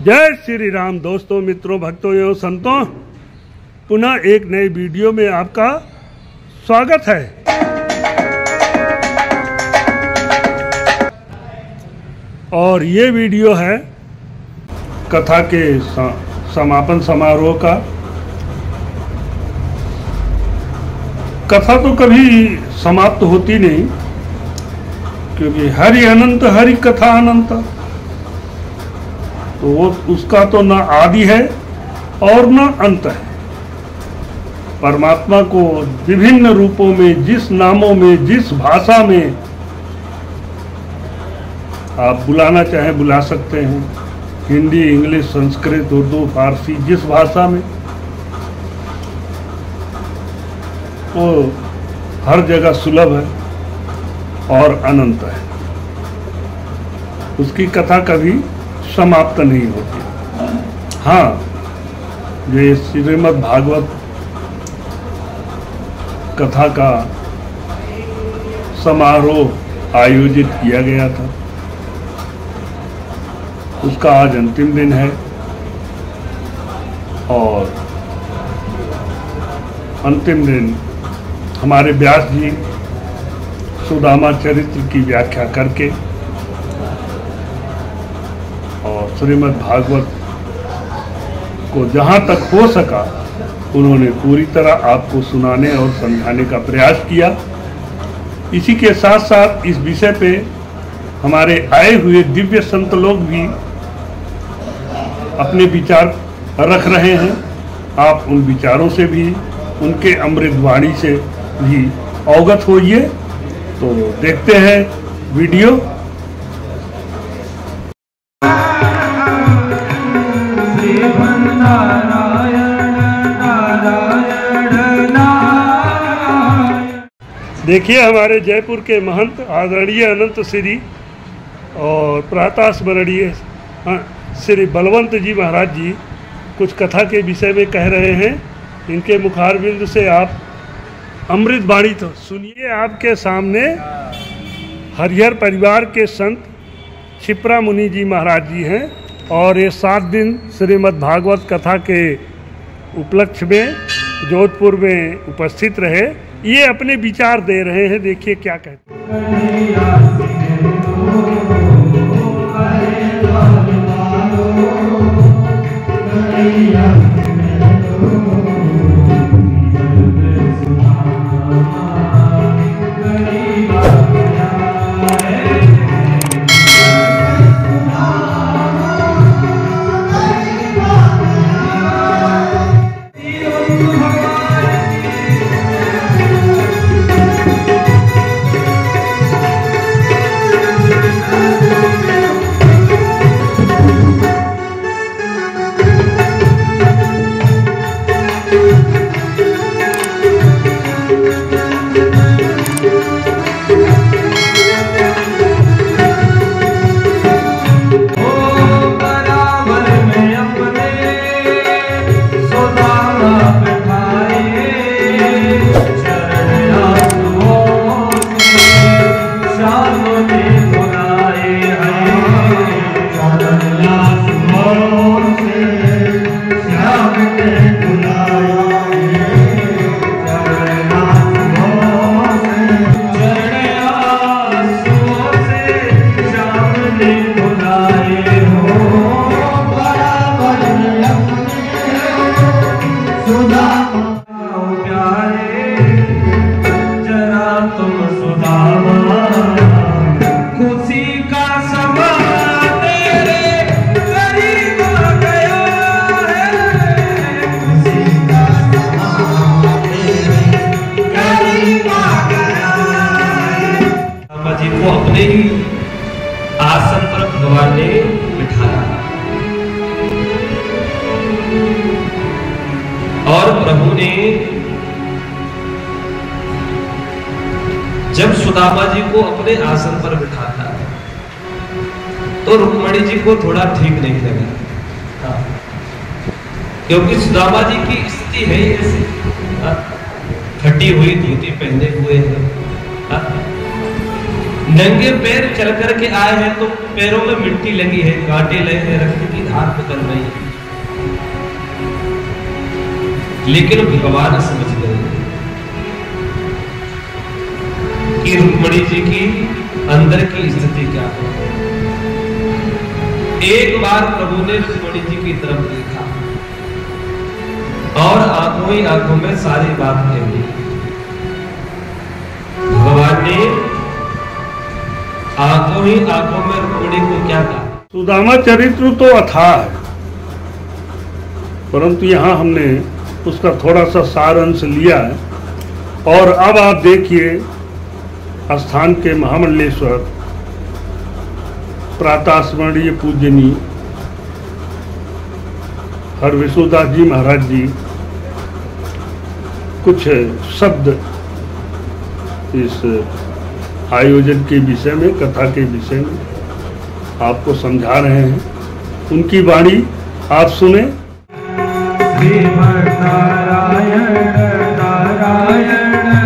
जय श्री राम दोस्तों, मित्रों, भक्तों एवं संतों, पुनः एक नई वीडियो में आपका स्वागत है। और ये वीडियो है कथा के समापन समारोह का। कथा तो कभी समाप्त होती नहीं, क्योंकि हरि अनंत हरि कथा अनंत, तो वो उसका तो न आदि है और न अंत है। परमात्मा को विभिन्न रूपों में, जिस नामों में, जिस भाषा में आप बुलाना चाहें बुला सकते हैं, हिंदी, इंग्लिश, संस्कृत, उर्दू, फारसी, जिस भाषा में, वो हर जगह सुलभ है और अनंत है। उसकी कथा कभी समाप्त नहीं होती। हाँ, ये श्रीमद् भागवत कथा का समारोह आयोजित किया गया था, उसका आज अंतिम दिन है। और अंतिम दिन हमारे व्यास जी सुदामा चरित्र की व्याख्या करके और श्रीमद् भागवत को जहाँ तक हो सका उन्होंने पूरी तरह आपको सुनाने और समझाने का प्रयास किया। इसी के साथ साथ इस विषय पे हमारे आए हुए दिव्य संत लोग भी अपने विचार रख रहे हैं। आप उन विचारों से भी, उनके अमृत वाणी से भी अवगत होइए। तो देखते हैं वीडियो। देखिए, हमारे जयपुर के महंत आदरणीय अनंत श्री और प्रातः स्मरणीय श्री बलवंत जी महाराज जी कुछ कथा के विषय में कह रहे हैं। इनके मुखारबिंद से आप अमृत वाणी तो सुनिए। आपके सामने हरिहर परिवार के संत क्षिप्रा मुनि जी महाराज जी हैं और ये 7 दिन श्रीमद् भागवत कथा के उपलक्ष्य में जोधपुर में उपस्थित रहे। ये अपने विचार दे रहे हैं, देखिए क्या कहते हैं। अपने ही आसन पर भगवान ने बिठाया और प्रभु ने जब सुदामा जी को अपने आसन पर बिठाया तो रुक्मणी जी को थोड़ा ठीक नहीं लगा, क्योंकि सुदामा जी की स्थिति है ऐसी, फटी हुई धोती पहने हुए हैं, नंगे पैर चल करके आए हैं तो पैरों में मिट्टी लगी है, कांटे लगे हैं, रक्त की धार निकल रही है, लेकिन भगवान समझ गए कि रुक्मिणी जी की अंदर की स्थिति क्या है। एक बार प्रभु ने रुक्मिणी जी की तरफ देखा और आंखों ही आंखों में सारी बात कह दी। भगवान ने आंखों ही आंखों में रुक्मिणी को क्या कहा। सुदामा चरित्र तो अथाह है, परंतु यहाँ हमने उसका थोड़ा सा सार अंश लिया है। और अब आप देखिए स्थान के महामंडलेश्वर प्रातः स्मरणीय पूजनीय हरविशुदास जी महाराज जी कुछ शब्द इस आयोजन के विषय में, कथा के विषय में आपको समझा रहे हैं। उनकी वाणी आप सुने। नारायण नारायण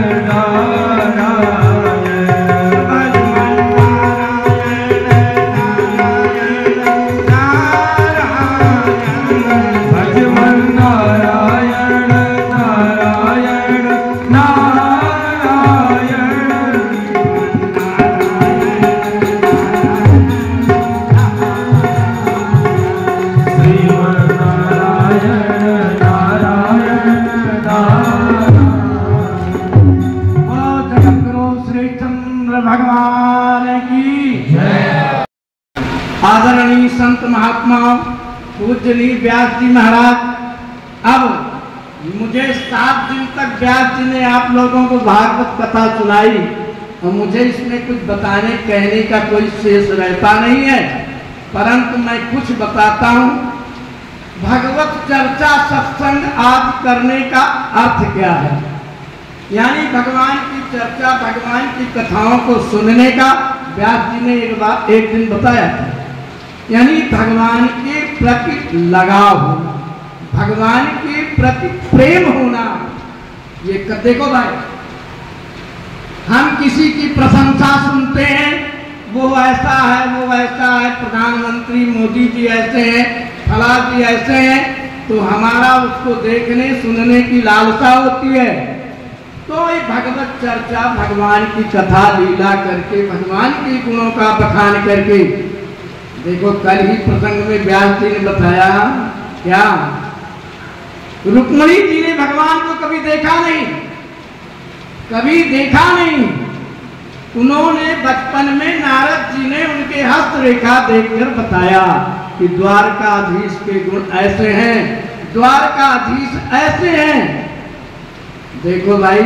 भगवान की जय। आदरणीय संत महात्मा पूजनीय व्यास जी महाराज, अब मुझे 7 दिन तक व्यास जी ने आप लोगों को भागवत कथा सुनाई और मुझे इसमें कुछ बताने कहने का कोई शेष रहता नहीं है, परंतु मैं कुछ बताता हूँ। भगवत चर्चा सत्संग आदि करने का अर्थ क्या है, यानी भगवान की चर्चा, भगवान की कथाओं को सुनने का व्यास जी ने एक दिन बताया था। यानी भगवान के प्रति लगाव होना, भगवान के प्रति प्रेम होना। ये देखो भाई, हम किसी की प्रशंसा सुनते हैं, वो ऐसा है, वो ऐसा है, प्रधानमंत्री मोदी जी ऐसे हैं, फला जी ऐसे हैं, तो हमारा उसको देखने सुनने की लालसा होती है। तो ये भगवत चर्चा, भगवान की कथा लीला करके, भगवान के गुणों का बखान करके, देखो कल ही प्रसंग में व्यास जी ने बताया क्या, रुक्मिणी जी ने भगवान को कभी देखा नहीं, कभी देखा नहीं। उन्होंने बचपन में नारद जी ने उनके हस्तरेखा देखकर बताया कि द्वारकाधीश के गुण ऐसे हैं, द्वारकाधीश ऐसे हैं। देखो भाई,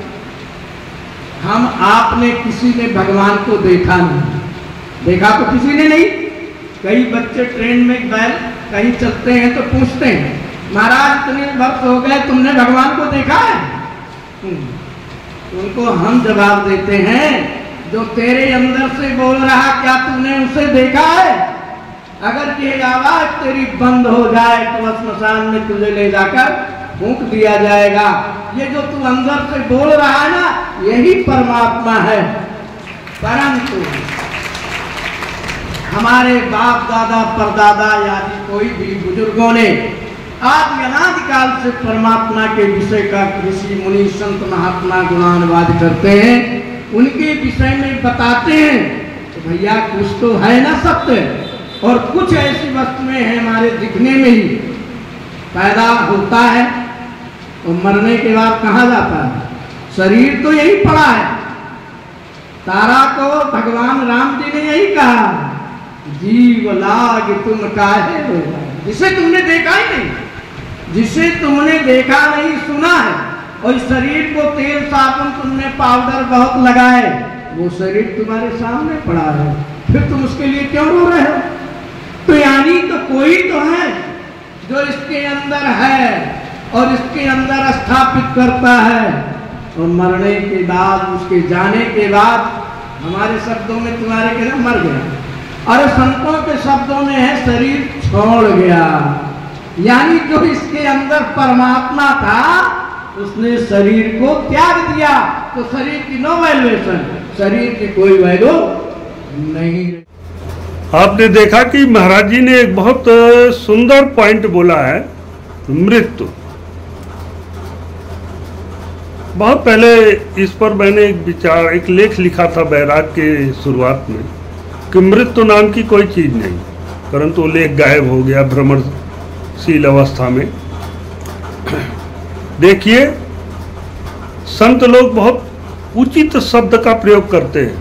हम आपने किसी ने भगवान को देखा नहीं, देखा तो किसी ने नहीं। कई बच्चे ट्रेन में बैल कहीं चलते हैं तो पूछते हैं, महाराज इतने वर्ष हो गए तुमने भगवान को देखा है? उनको हम जवाब देते हैं, जो तेरे अंदर से बोल रहा क्या तूने उसे देखा है? अगर ये आवाज तेरी बंद हो जाए तो श्मशान में तुझे ले जाकर फूंक दिया जाएगा। ये जो तू अंदर से बोल रहा है ना, यही परमात्मा है। परंतु हमारे बाप दादा परदादा आदि कोई भी बुजुर्गों ने आदि अनादिकाल से परमात्मा के विषय का ऋषि मुनि संत महात्मा गुणानुवाद करते हैं, उनके विषय में बताते हैं। तो भैया कुछ तो है ना सत्य, और कुछ ऐसी वस्तुएं हैं हमारे दिखने में ही पैदा होता है और मरने के बाद कहाँ जाता है? शरीर तो यही पड़ा है। तारा को भगवान राम जी ने यही कहा, जीव लाग तुम काहे हो, जिसे तुमने देखा ही नहीं, जिसे तुमने देखा नहीं सुना है, और शरीर को तेल साबुन तुमने पाउडर बहुत लगाए, वो शरीर तुम्हारे सामने पड़ा है, फिर तुम उसके लिए क्यों रो रहे हो? तो यानी तो कोई तो है जो इसके अंदर है और इसके अंदर स्थापित करता है, और मरने के बाद, उसके जाने के बाद, हमारे शब्दों में तुम्हारे कहना मर गया, और संतों के शब्दों में है शरीर छोड़ गया। यानी जो इसके अंदर परमात्मा था उसने शरीर को त्याग दिया। तो शरीर की नो वैल्यूएशन, शरीर की कोई वैल्यू नहीं। आपने देखा कि महाराज जी ने एक बहुत सुंदर पॉइंट बोला है, मृत्यु। बहुत पहले इस पर मैंने एक लेख लिखा था बैराग के शुरुआत में कि मृत्यु नाम की कोई चीज नहीं, परंतु लेख गायब हो गया भ्रमणशील अवस्था में। देखिए, संत लोग बहुत उचित शब्द का प्रयोग करते हैं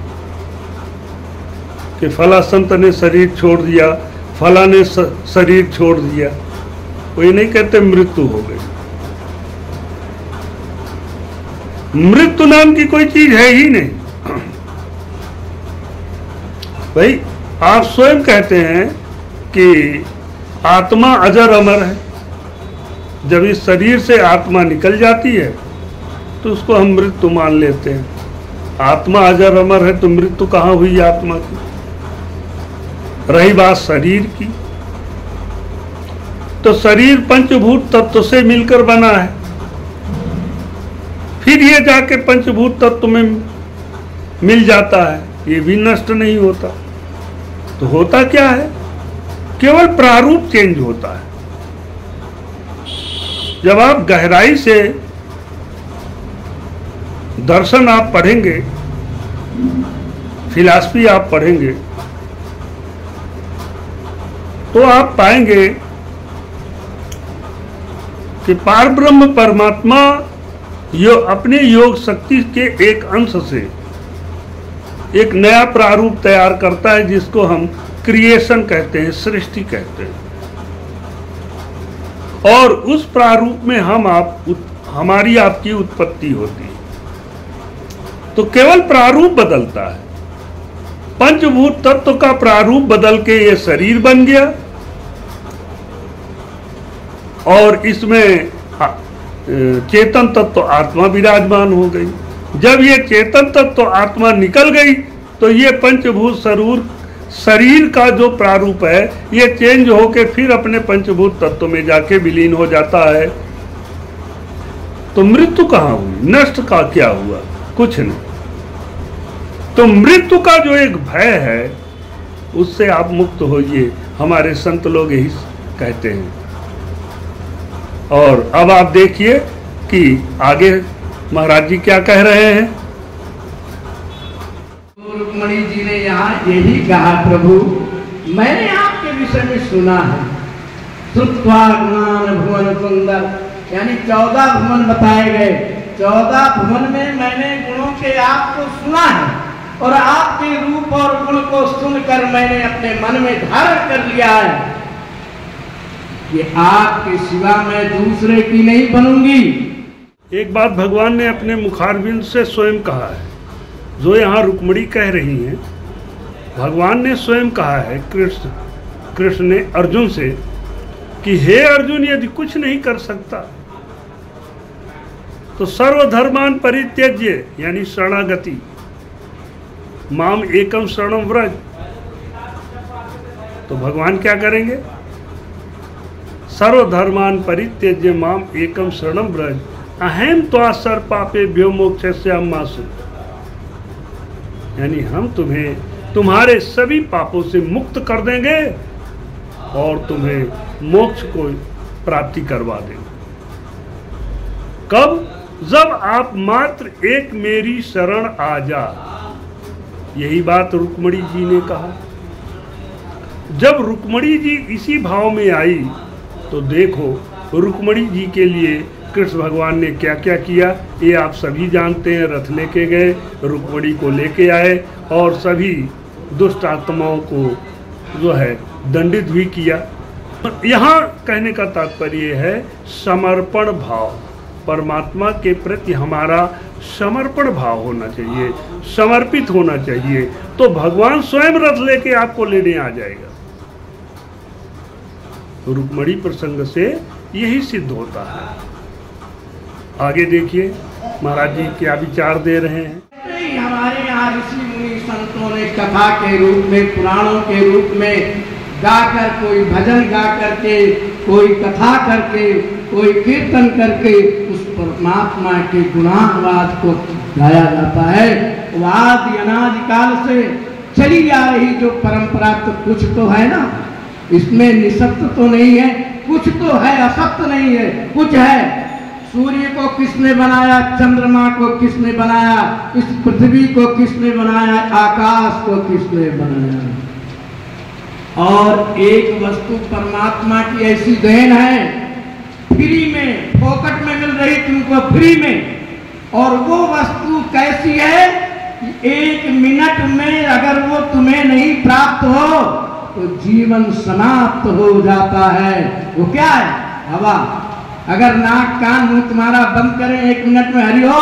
कि फला संत ने शरीर छोड़ दिया, फला ने शरीर छोड़ दिया। वो ये नहीं कहते मृत्यु हो गई। मृत्यु नाम की कोई चीज है ही नहीं। भाई, आप स्वयं कहते हैं कि आत्मा अजर अमर है। जब इस शरीर से आत्मा निकल जाती है तो उसको हम मृत्यु मान लेते हैं। आत्मा अजर अमर है तो मृत्यु कहाँ हुई आत्मा की? रही बात शरीर की, तो शरीर पंचभूत तत्व से मिलकर बना है, फिर ये जाके पंचभूत तत्व में मिल जाता है, ये भी नष्ट नहीं होता। तो होता क्या है? केवल प्रारूप चेंज होता है। जब आप गहराई से दर्शन आप पढ़ेंगे, फिलॉसफी आप पढ़ेंगे, तो आप पाएंगे कि पारब्रह्म परमात्मा अपने योग शक्ति के एक अंश से एक नया प्रारूप तैयार करता है, जिसको हम क्रिएशन कहते हैं, सृष्टि कहते हैं। और उस प्रारूप में हमारी आपकी उत्पत्ति होती है। तो केवल प्रारूप बदलता है। पंचभूत तत्व का प्रारूप बदल के ये शरीर बन गया और इसमें चेतन तत्व आत्मा विराजमान हो गई। जब ये चेतन तत्व आत्मा निकल गई तो ये पंचभूत शरीर का जो प्रारूप है ये चेंज होके फिर अपने पंचभूत तत्व में जाके विलीन हो जाता है। तो मृत्यु कहाँ हुई? नष्ट का क्या हुआ? कुछ नहीं। तो मृत्यु का जो एक भय है उससे आप मुक्त होइए, हमारे संत लोग यही कहते हैं। और अब आप देखिए कि आगे महाराज जी क्या कह रहे हैं। रुक्मणी जी ने यहाँ यही कहा, प्रभु मैंने आपके विषय में सुना है, श्रुत्वा गुणान भुवन सुंदर, यानी 14 भुवन बताए गए। 14 भुवन में मैंने गुणों के आपको सुना है और आपके रूप और गुण को सुनकर मैंने अपने मन में धारण कर लिया है कि आपके सिवा मैं दूसरे की नहीं बनूंगी। एक बात भगवान ने अपने मुखारविंद से स्वयं कहा है, जो यहाँ रुक्मणी कह रही हैं। भगवान ने स्वयं कहा है, कृष्ण ने अर्जुन से कि हे अर्जुन, यदि कुछ नहीं कर सकता तो सर्वधर्मान परित्यज्य, यानी शरणागति, माम एकम शरणम व्रज। तो भगवान क्या करेंगे? सर्वधर्मान परित्यज्य माम एकम शरणम व्रज, अहम त्वा सर्व पापेभ्यो मोक्षयिष्यामि। यानी हम तुम्हें तुम्हारे सभी पापों से मुक्त कर देंगे और तुम्हें मोक्ष को प्राप्ति करवा देंगे। कब? जब आप मात्र एक मेरी शरण आ जा। यही बात रुक्मणी जी ने कहा। जब रुक्मणी जी इसी भाव में आई तो देखो रुक्मणी जी के लिए कृष्ण भगवान ने क्या क्या किया, ये आप सभी जानते हैं। रथ लेके गए, रुक्मणी को लेके आए और सभी दुष्ट आत्माओं को जो है दंडित भी किया। यहाँ कहने का तात्पर्य है समर्पण भाव, परमात्मा के प्रति हमारा समर्पण भाव होना चाहिए, समर्पित होना चाहिए, तो भगवान स्वयं रथ लेके आपको लेने आ जाएगा। रुक्मणी प्रसंग से यही सिद्ध होता है। आगे देखिए महाराज जी क्या विचार दे रहे हैं। हमारे यहाँ ऋषि मुनि संतों ने कथा के रूप में, पुराणों के रूप में गाकर, कोई भजन गा करके, कोई कथा करके, कोई कीर्तन करके उस परमात्मा के गुणानुवाद को गाया जाता है। वो आदि अनादि काल से चली आ रही जो परंपरा, तो कुछ तो है ना इसमें, निसत्य तो नहीं है, कुछ तो है, असत्य नहीं है, कुछ है। सूर्य को किसने बनाया, चंद्रमा को किसने बनाया, इस पृथ्वी को किसने बनाया, आकाश को किसने बनाया। और एक वस्तु परमात्मा की ऐसी देन है, फ्री में, फोकट में मिल रही तुमको, फ्री में। और वो वस्तु कैसी है, एक मिनट में अगर वो तुम्हें नहीं प्राप्त हो तो जीवन समाप्त हो जाता है। वो क्या है, हवा। अगर नाक कान मुंह तुम्हारा बंद करें 1 मिनट में, हरि हो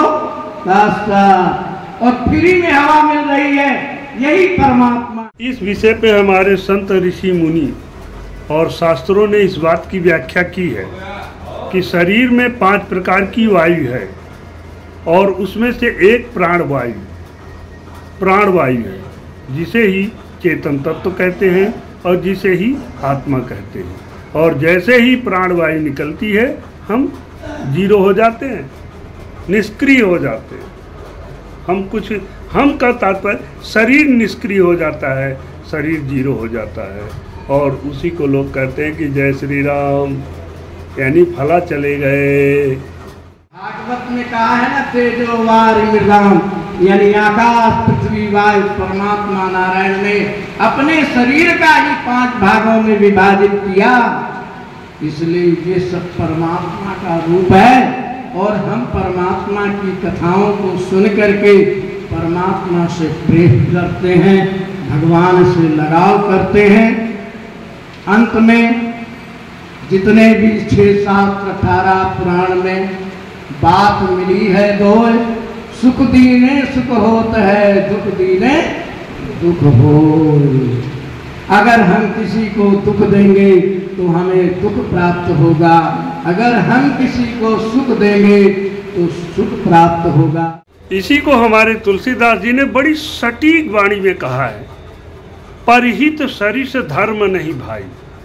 और फ्री में हवा मिल रही है, यही परमात्मा। इस विषय पे हमारे संत ऋषि मुनि और शास्त्रों ने इस बात की व्याख्या की है कि शरीर में 5 प्रकार की वायु है और उसमें से एक प्राणवायु है, जिसे ही चेतन तत्व कहते हैं और जिसे ही आत्मा कहते हैं। और जैसे ही प्राणवायु निकलती है हम जीरो हो जाते हैं, निष्क्रिय हो जाते हैं। हम का तात्पर्य शरीर निष्क्रिय हो जाता है, शरीर जीरो हो जाता है। और उसी को लोग कहते हैं कि जय श्री राम, यानी फला चले गए। भागवत में कहा है ना, तेजो वारि मृदाम, यानी आकाश पृथ्वी वायु परमात्मा नारायण ने अपने शरीर का ही 5 भागों में विभाजित किया। इसलिए ये सब परमात्मा का रूप है। और हम परमात्मा की कथाओं को सुन करके परमात्मा से प्रेम करते हैं, भगवान से लगाव करते हैं। अंत में जितने भी 6 शास्त्र 18 पुराण में बात मिली है, दो सुख दीने सुख होत है, दुख दीने दुख हो। अगर हम किसी को दुख देंगे तो हमें दुख प्राप्त होगा, अगर हम किसी को सुख देंगे तो सुख प्राप्त होगा। इसी को हमारे तुलसीदास जी ने बड़ी सटीक वाणी में कहा है, परहित सरिस धर्म नहीं भाई।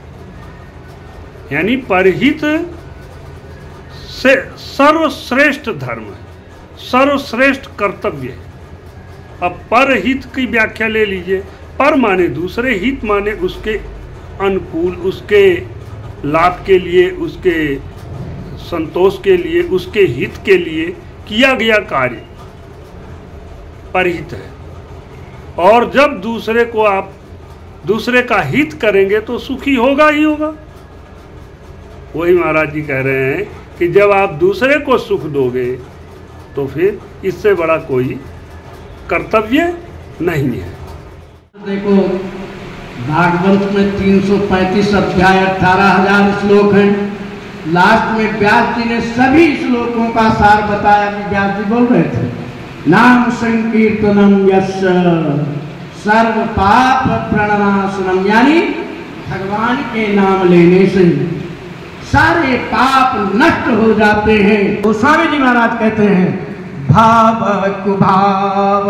यानी परहित से सर्वश्रेष्ठ धर्म है, सर्वश्रेष्ठ कर्तव्य है। अब परहित की व्याख्या ले लीजिए। पर माने दूसरे, हित माने उसके अनुकूल, उसके लाभ के लिए, उसके संतोष के लिए, उसके हित के लिए किया गया कार्य परहित है। और जब दूसरे का हित करेंगे तो सुखी होगा ही होगा। वही महाराज जी कह रहे हैं कि जब आप दूसरे को सुख दोगे तो फिर इससे बड़ा कोई कर्तव्य नहीं है। देखो, भागवत में 335 अध्याय 18,000 श्लोक हैं। लास्ट में व्यास जी ने सभी श्लोकों का सार बताया कि व्यास जी बोल रहे थे, नाम संकीर्तनम यस्य सर्व पाप प्रणनाशनम, यानी भगवान के नाम लेने से सारे पाप नष्ट हो जाते हैं। गोस्वामी जी महाराज कहते हैं, भाव कुभाव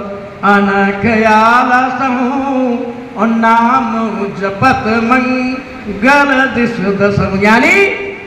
अनखयालसहु और नाम जपत मंगल दिश दसम, यानी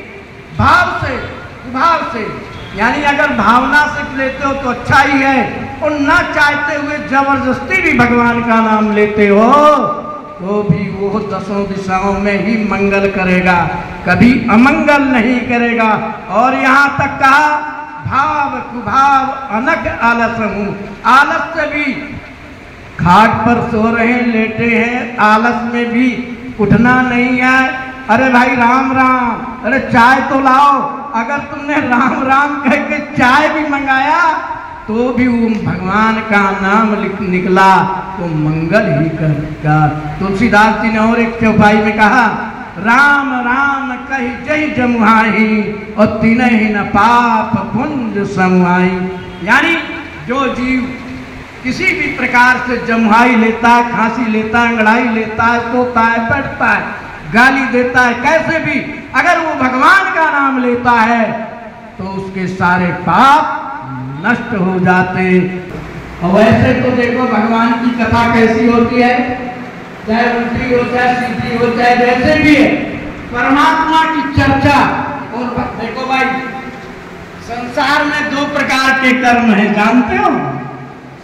भाव से, यानी अगर भावना से लेते हो तो अच्छा ही है, और ना चाहते हुए जबरदस्ती भी भगवान का नाम लेते हो तो भी वो 10 दिशाओं में ही मंगल करेगा, कभी अमंगल नहीं करेगा। और यहाँ तक कहा, भाव कुभाव अनक आलसहु, आलस से भी, खाट पर सो रहे हैं, लेटे हैं, आलस में भी उठना नहीं है। अरे भाई राम राम, अरे चाय तो लाओ। अगर तुमने राम राम कह के चाय भी मंगाया तो भी वो भगवान का नाम निकला तो मंगल ही करेगा। तुलसीदास जी ने और एक चौपाई में कहा, राम राम कही जय जमुहाई और तिनहि न पाप पुंज समुहाई, यानी जो जीव किसी भी प्रकार से जमुहाई लेता है, खांसी लेता है, अंगड़ाई लेता है, सोता है, बैठता है, गाली देता है, कैसे भी अगर वो भगवान का नाम लेता है तो उसके सारे पाप नष्ट हो जाते। और वैसे तो देखो भगवान की कथा कैसी होती है, चाहे उल्टी हो, चाहे सीधी हो, चाहे जैसे भी है, परमात्मा की चर्चा। और देखो भाई, संसार में 2 प्रकार के कर्म हैं, जानते हो?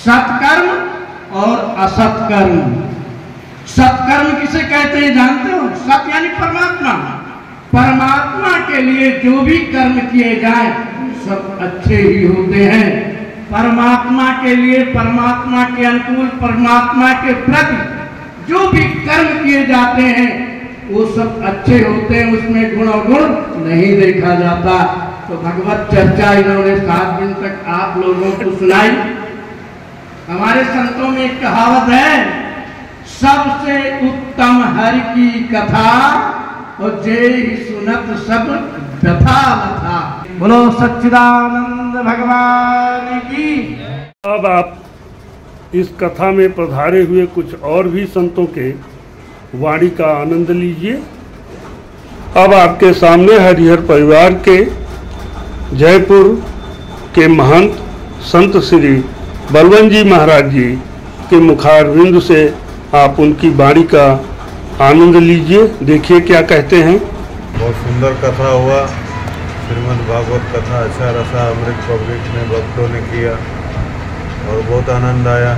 सत्कर्म और असत्कर्म। सत्कर्म किसे कहते हैं जानते हो? सत यानी परमात्मा। परमात्मा के लिए जो भी कर्म किए जाए सब अच्छे ही होते हैं। परमात्मा के लिए, परमात्मा के अनुकूल, परमात्मा के प्रति जो भी कर्म किए जाते हैं वो सब अच्छे होते हैं, उसमें गुण और गुण नहीं देखा जाता। तो भगवत चर्चा इन्होंने 7 दिन तक आप लोगों को सुनाई। हमारे संतों में एक कहावत है, सबसे उत्तम हरि की कथा और जे ही सुनत सब व्यथा लथा। बोलो सच्चिदानंद भगवान की। अब आप इस कथा में पधारे हुए कुछ और भी संतों के वाणी का आनंद लीजिए। अब आपके सामने हरिहर परिवार के जयपुर के महंत संत श्री बलवंत जी महाराज जी के मुखारविंद से आप उनकी वाणी का आनंद लीजिए। देखिए क्या कहते हैं। बहुत सुंदर कथा हुआ। श्रीमद् भागवत कथा अच्छा रसा अमृत पब्लिक ने भक्तों ने किया और बहुत आनंद आया।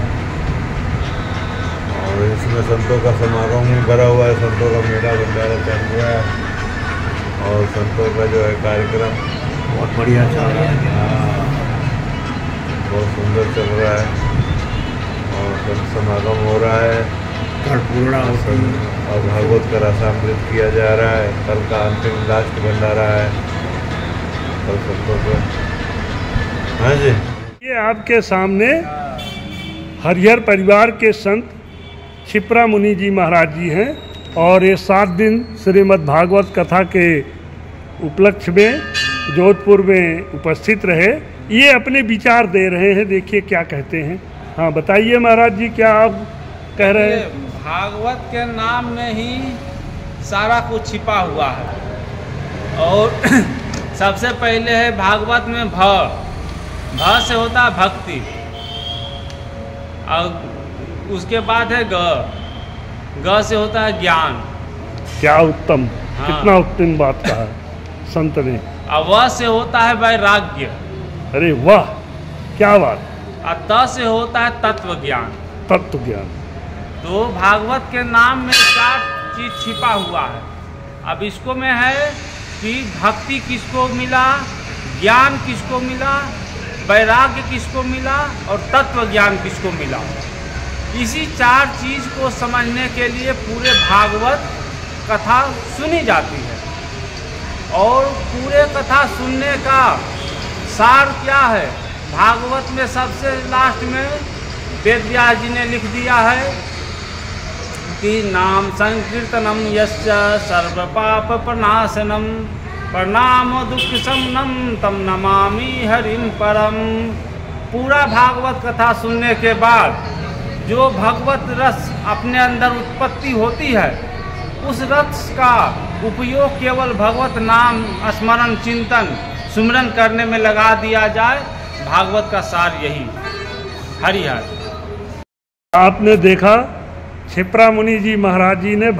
और इसमें संतों का समागम भी भरा हुआ है, संतों का मेला भंडारा चल रहा है और संतों का जो है कार्यक्रम बहुत बढ़िया चल रहा है, बहुत सुंदर चल रहा है और संत समागम हो रहा है और भागवत का रसामृत किया जा रहा है। कल का अंतिम लास्ट भंडारा है कल संतों को। हाँ जी, ये आपके सामने हरिहर परिवार के संत क्षिप्रा मुनि जी महाराज जी हैं और ये 7 दिन श्रीमद् भागवत कथा के उपलक्ष्य में जोधपुर में उपस्थित रहे। ये अपने विचार दे रहे हैं, देखिए क्या कहते हैं। हाँ बताइए महाराज जी, क्या आप कह रहे हैं? भागवत के नाम में ही सारा कुछ छिपा हुआ है। और सबसे पहले है भागवत में भ से होता है भक्ति, और उसके बाद है ग से होता है ज्ञान। क्या उत्तम, हाँ। कितना उत्तम बात कहा है संत ने। और व से होता है वैराग्य। अरे वाह, क्या बात। और त से होता है तत्व ज्ञान। तत्व ज्ञान। तो भागवत के नाम में 4 चीज छिपा हुआ है। अब इसको में है कि भक्ति किसको मिला, ज्ञान किसको मिला, वैराग्य किसको मिला और तत्व ज्ञान किसको मिला। इसी 4 चीज को समझने के लिए पूरे भागवत कथा सुनी जाती है। और पूरे कथा सुनने का सार क्या है? भागवत में सबसे लास्ट में वेद व्यास जी ने लिख दिया है कि नाम संकीर्तनम यस्य सर्व पाप प्रनाशनम प्रणाम दुख शमनम तम नमामि हरिम परम। पूरा भागवत कथा सुनने के बाद जो भगवत रस अपने अंदर उत्पत्ति होती है, उस रस का उपयोग केवल भगवत नाम स्मरण चिंतन सुमिरन करने में लगा दिया जाए। भागवत का सार यही। हरिहर। आपने देखा क्षिप्रा मुनि जी महाराज जी ने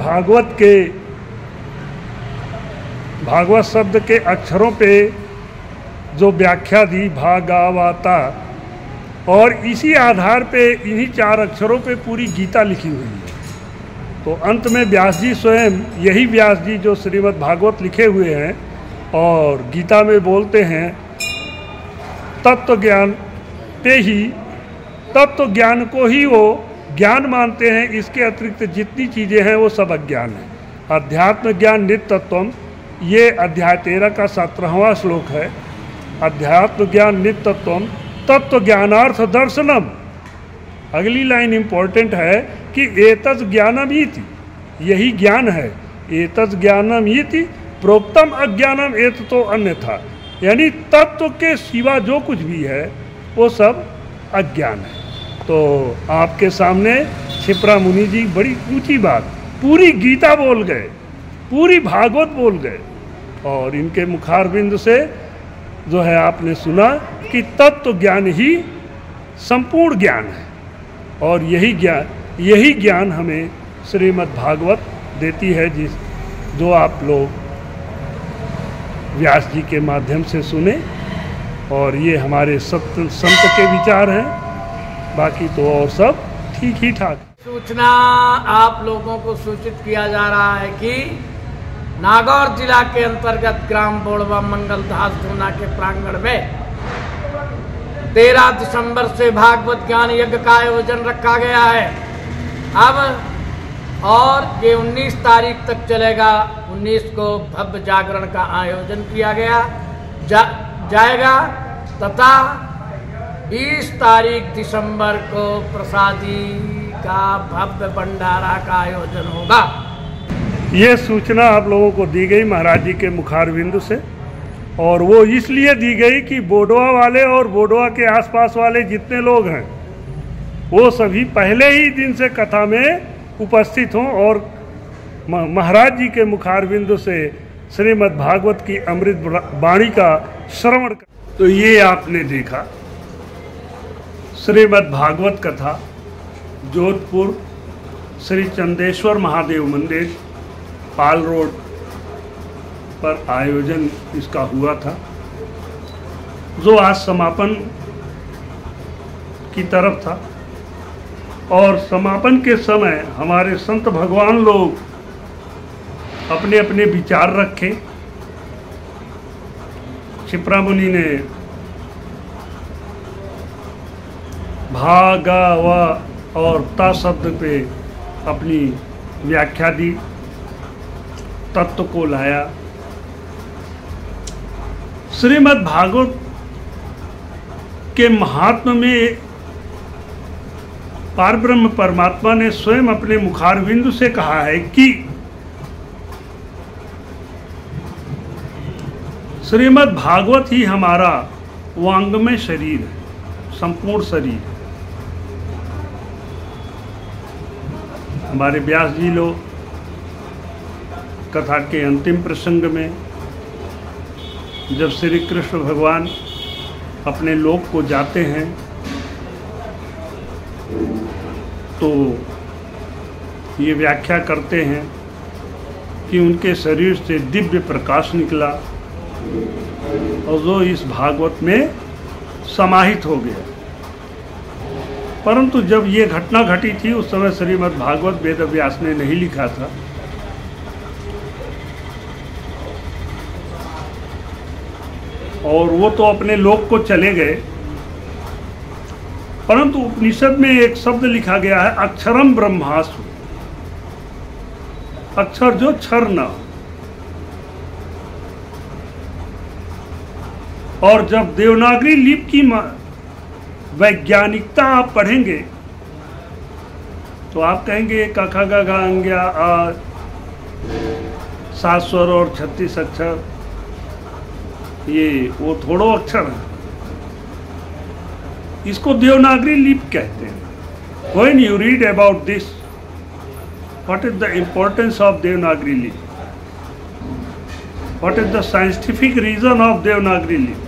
भागवत शब्द के अक्षरों पे जो व्याख्या दी, भागावाता, और इसी आधार पे इन्हीं 4 अक्षरों पे पूरी गीता लिखी हुई है। तो अंत में व्यास जी स्वयं, यही व्यास जी जो श्रीमद् भागवत लिखे हुए हैं और गीता में बोलते हैं तत्व ज्ञान ते ही, तत्व ज्ञान को ही वो ज्ञान मानते हैं। इसके अतिरिक्त जितनी चीज़ें हैं वो सब अज्ञान है। अध्यात्म ज्ञान नित्यत्वम, ये अध्याय 13 का 17वां श्लोक है। अध्यात्म ज्ञान नित्यत्वम तत्व ज्ञानार्थ दर्शनम। अगली लाइन इम्पोर्टेंट है कि एतत् ज्ञानम इति, यही ज्ञान है। एतत् ज्ञानम इति प्रोक्तम अज्ञानम एततो अन्यथा, यानी तत्व के सिवा जो कुछ भी है वो सब अज्ञान है। तो आपके सामने क्षिप्रा मुनि जी बड़ी ऊंची बात, पूरी गीता बोल गए, पूरी भागवत बोल गए और इनके मुखारविंद से जो है आपने सुना कि तत्व ज्ञान ही संपूर्ण ज्ञान है। और यही ज्ञान हमें श्रीमद् भागवत देती है, जो आप लोग व्यास जी के माध्यम से सुने। और ये हमारे संत के विचार हैं। बाकी तो और सब ठीक ही ठाक। सूचना आप लोगों को सूचित किया जा रहा है कि नागौर जिला के अंतर्गत ग्राम बोड़वा मंगलदास धूना के प्रांगण में 13 दिसंबर से भागवत ज्ञान यज्ञ का आयोजन रखा गया है। अब और ये 19 तारीख तक चलेगा। 19 को भव्य जागरण का आयोजन किया गया जाएगा तथा 20 तारीख दिसंबर को प्रसादी का भव्य भंडारा का आयोजन होगा। ये सूचना आप लोगों को दी गई महाराज जी के मुखारविंद से, और वो इसलिए दी गई कि बोडवा वाले और बोडवा के आसपास वाले जितने लोग हैं वो सभी पहले ही दिन से कथा में उपस्थित हों और महाराज जी के मुखारविंद से श्रीमद् भागवत की अमृत वाणी का श्रवण कर। तो ये आपने देखा श्रीमद् भागवत कथा जोधपुर श्री चंदेश्वर महादेव मंदिर पाल रोड पर आयोजन इसका हुआ था, जो आज समापन की तरफ था। और समापन के समय हमारे संत भगवान लोग अपने अपने विचार रखे। क्षिप्रा मुनि ने भागा व और ता शब्द पे अपनी व्याख्या दी, तत्व को लाया। श्रीमद् भागवत के महात्म में पारब्रह्म परमात्मा ने स्वयं अपने मुखारविंद से कहा है कि श्रीमद् भागवत ही हमारा वांगमय शरीर है, संपूर्ण शरीर। हमारे व्यास जी लोग कथा के अंतिम प्रसंग में जब श्री कृष्ण भगवान अपने लोक को जाते हैं तो ये व्याख्या करते हैं कि उनके शरीर से दिव्य प्रकाश निकला और जो इस भागवत में समाहित हो गया। परंतु जब ये घटना घटी थी उस समय श्रीमद् भागवत वेद व्यास ने नहीं लिखा था। और वो तो अपने लोक को चले गए, परंतु उपनिषद में एक शब्द लिखा गया है अक्षरम ब्रह्मास्मि, अक्षर जो क्षर न। और जब देवनागरी लिपि की वैज्ञानिकता आप पढ़ेंगे तो आप कहेंगे क ख ग घ ङ आ 7 स्वर और 36 अक्षर, ये वो थोड़ो अक्षर है। इसको देवनागरी लिपि कहते हैं। When you read about this, what is the importance of Devanagari लिपि? What is the scientific reason of Devanagari लिपि?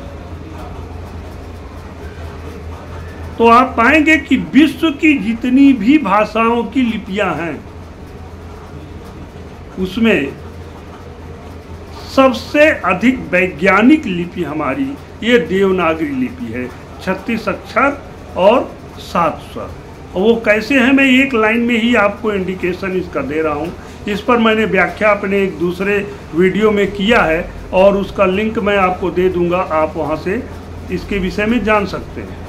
तो आप पाएंगे कि विश्व की जितनी भी भाषाओं की लिपियां हैं उसमें सबसे अधिक वैज्ञानिक लिपि हमारी ये देवनागरी लिपि है। 36 अक्षर और 7 स्वर। और वो कैसे हैं मैं एक लाइन में ही आपको इंडिकेशन इसका दे रहा हूँ। इस पर मैंने व्याख्या अपने एक दूसरे वीडियो में किया है और उसका लिंक मैं आपको दे दूंगा, आप वहाँ से इसके विषय में जान सकते हैं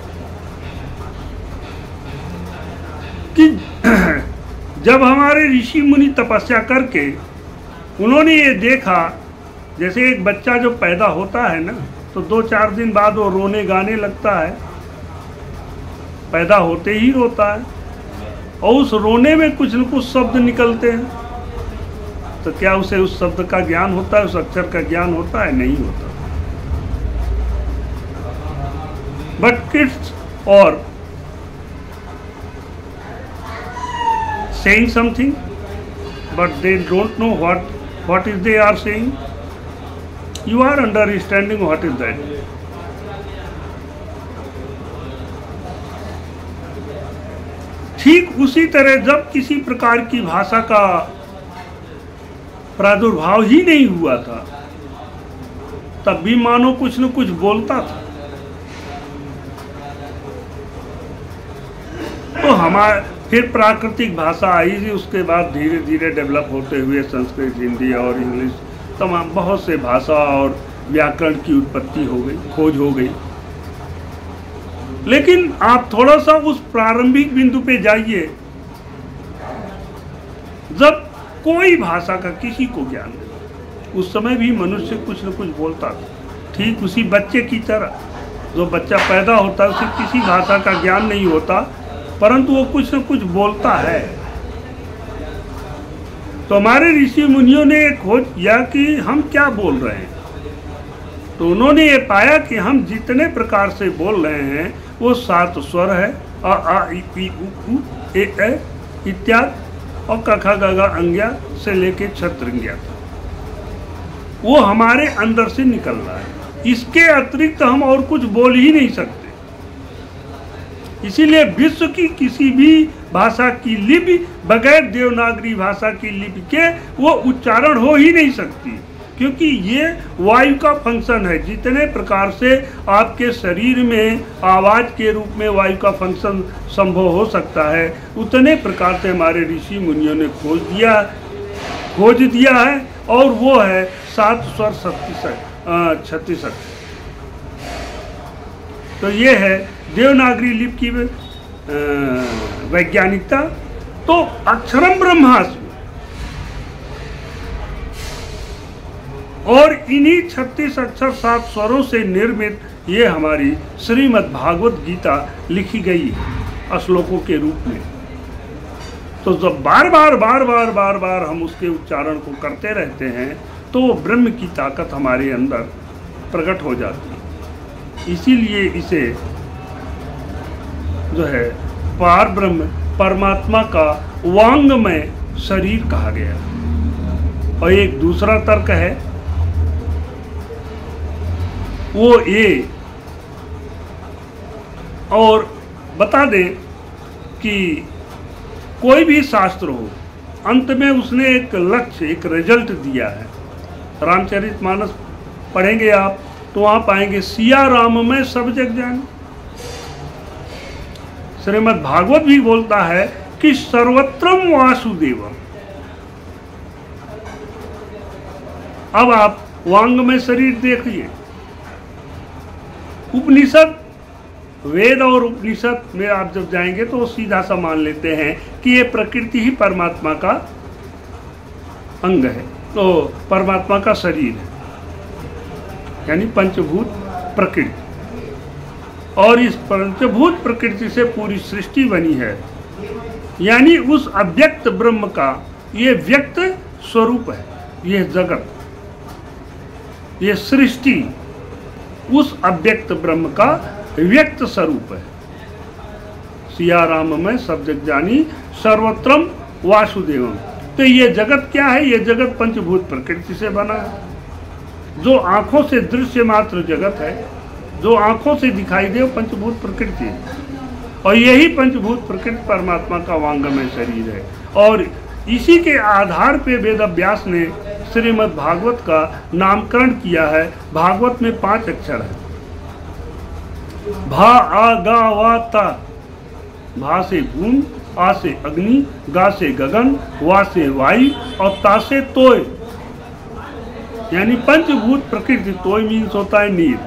कि जब हमारे ऋषि मुनि तपस्या करके उन्होंने ये देखा, जैसे एक बच्चा जो पैदा होता है ना तो 2-4 दिन बाद वो रोने गाने लगता है, पैदा होते ही रोता है और उस रोने में कुछ न कुछ शब्द निकलते हैं। तो क्या उसे उस शब्द का ज्ञान होता है, उस अक्षर का ज्ञान होता है? नहीं होता। बट किड्स और saying something but they don't know what is they are saying. You are understanding what is that. ठीक उसी तरह जब किसी प्रकार की भाषा का प्रादुर्भाव ही नहीं हुआ था तब भी मानो कुछ न कुछ बोलता था। तो हमारे फिर प्राकृतिक भाषा आई थी, उसके बाद धीरे धीरे डेवलप होते हुए संस्कृत, हिंदी और इंग्लिश तमाम बहुत से भाषा और व्याकरण की उत्पत्ति हो गई, खोज हो गई। लेकिन आप थोड़ा सा उस प्रारंभिक बिंदु पे जाइए जब कोई भाषा का किसी को ज्ञान नहीं, उस समय भी मनुष्य कुछ न कुछ बोलता था, ठीक उसी बच्चे की तरह। जो बच्चा पैदा होता है उसे किसी भाषा का ज्ञान नहीं होता, परंतु वो कुछ न कुछ बोलता है। तो हमारे ऋषि मुनियों ने एक खोज किया कि हम क्या बोल रहे हैं। तो उन्होंने ये पाया कि हम जितने प्रकार से बोल रहे हैं वो 7 स्वर है, अ आ इ ई उ ए ऐ इत्यादि, और कखा गगा अंग्या से लेके छत्रंग्या, वो हमारे अंदर से निकल रहा है। इसके अतिरिक्त हम और कुछ बोल ही नहीं सकते। इसीलिए विश्व की किसी भी भाषा की लिपि बगैर देवनागरी भाषा की लिपि के वो उच्चारण हो ही नहीं सकती, क्योंकि ये वायु का फंक्शन है। जितने प्रकार से आपके शरीर में आवाज के रूप में वायु का फंक्शन संभव हो सकता है, उतने प्रकार से हमारे ऋषि मुनियों ने खोज दिया है, और वो है 7 स्वर 36। तो ये है देवनागरी लिपि की वैज्ञानिकता। तो अक्षरम ब्रह्मास्मि, और इन्हीं 36 अक्षर 7 स्वरों से निर्मित ये हमारी श्रीमद् भागवत गीता लिखी गई है श्लोकों के रूप में। तो जब बार बार हम उसके उच्चारण को करते रहते हैं तो वो ब्रह्म की ताकत हमारे अंदर प्रकट हो जाती है। इसीलिए इसे जो है पार ब्रह्म परमात्मा का वांगमय शरीर कहा गया। और एक दूसरा तर्क है वो ये और बता दें कि कोई भी शास्त्र हो, अंत में उसने एक लक्ष्य, एक रिजल्ट दिया है। रामचरितमानस पढ़ेंगे आप तो वहां पाएंगे सिया राम में सब जग जान। श्रीमद् भागवत भी बोलता है कि सर्वत्रम वासुदेवम। अब आप वांग में शरीर देखिए। उपनिषद, वेद और उपनिषद में आप जब जाएंगे तो सीधा सा मान लेते हैं कि ये प्रकृति ही परमात्मा का अंग है, तो परमात्मा का शरीर है, यानी पंचभूत प्रकृति। और इस पंचभूत प्रकृति से पूरी सृष्टि बनी है, यानी उस अव्यक्त ब्रह्म का ये व्यक्त स्वरूप है। ये जगत, ये सृष्टि उस अव्यक्त ब्रह्म का व्यक्त स्वरूप है। सिया राम में सब जग जानी सर्वत्रम वासुदेवम। तो ये जगत क्या है? ये जगत पंचभूत प्रकृति से बना है। जो आंखों से दृश्य मात्र जगत है, जो आंखों से दिखाई दे, वो पंचभूत प्रकृति है। और यही पंचभूत प्रकृति परमात्मा का वांगमय शरीर है। और इसी के आधार पे वेद व्यास ने श्रीमद् भागवत का नामकरण किया है। भागवत में 5 अक्षर है। भा आ गा वा ता। भा से भूमि, आ से अग्नि, गा से गगन, वा से वायु और ता से तोय, यानी पंचभूत प्रकृति। तोय मीन्स होता है नीर,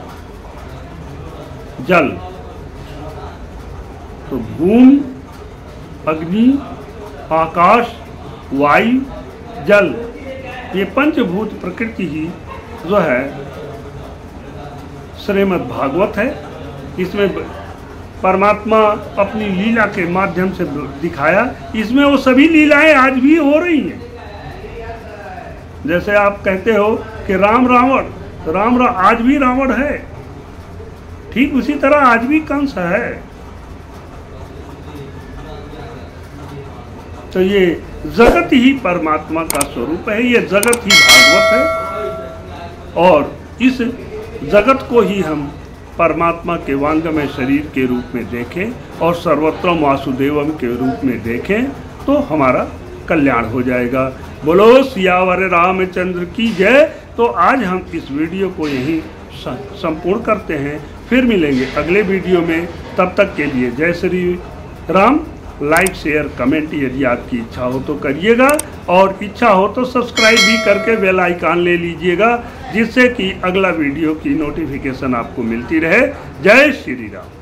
जल। तो भूमि, अग्नि, आकाश, वायु, जल, ये पंचभूत प्रकृति ही जो है श्रीमद् भागवत है। इसमें परमात्मा अपनी लीला के माध्यम से दिखाया। इसमें वो सभी लीलाएं आज भी हो रही हैं। जैसे आप कहते हो कि राम रावण, आज भी रावण है, ठीक उसी तरह आज भी कंस है। तो ये जगत ही परमात्मा का स्वरूप है, ये जगत ही भागवत है। और इस जगत को ही हम परमात्मा के वांगमय शरीर के रूप में देखें और सर्वत्रम वासुदेवम के रूप में देखें तो हमारा कल्याण हो जाएगा। बोलो सियावर रामचंद्र की जय। तो आज हम इस वीडियो को यहीं संपूर्ण करते हैं। फिर मिलेंगे अगले वीडियो में। तब तक के लिए जय Shri Ram, like share comment यदि आपकी इच्छा हो तो करिएगा, और इच्छा हो तो सब्सक्राइब भी करके बेल आइकन ले लीजिएगा, जिससे कि अगला वीडियो की नोटिफिकेशन आपको मिलती रहे। जय श्री राम।